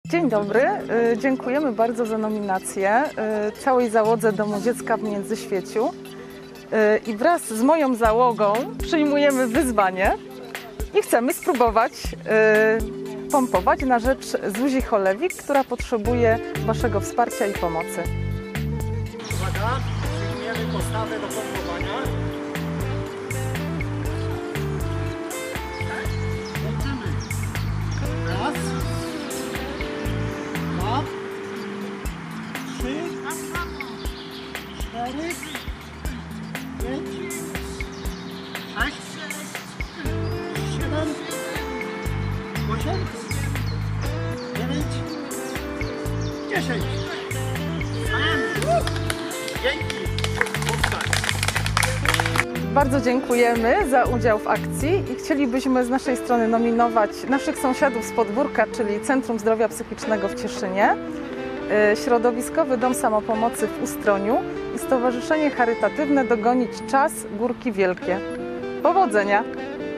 Dzień dobry, dziękujemy bardzo za nominację całej załodze Domu Dziecka w Międzyświeciu i wraz z moją załogą przyjmujemy wyzwanie i chcemy spróbować pompować na rzecz Zuzi Cholewik, która potrzebuje Waszego wsparcia i pomocy. Uwaga, przyjmujemy postawę do pompowania. Raz, dwa, trzy, cztery, pięć, sześć, siedem, osiem, dziewięć, 10. Dzięki. Bardzo dziękujemy za udział w akcji i chcielibyśmy z naszej strony nominować naszych sąsiadów z podwórka, czyli Centrum Zdrowia Psychicznego w Cieszynie, Środowiskowy Dom Samopomocy w Ustroniu i Stowarzyszenie Charytatywne Dogonić Czas Górki Wielkie. Powodzenia!